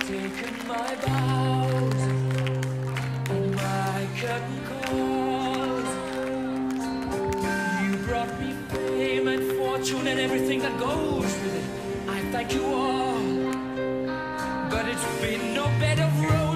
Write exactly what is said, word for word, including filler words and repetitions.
taken my vows and my curtain calls. You brought me fame and fortune and everything that goes with it. I thank you all, but it's been no bed of roses.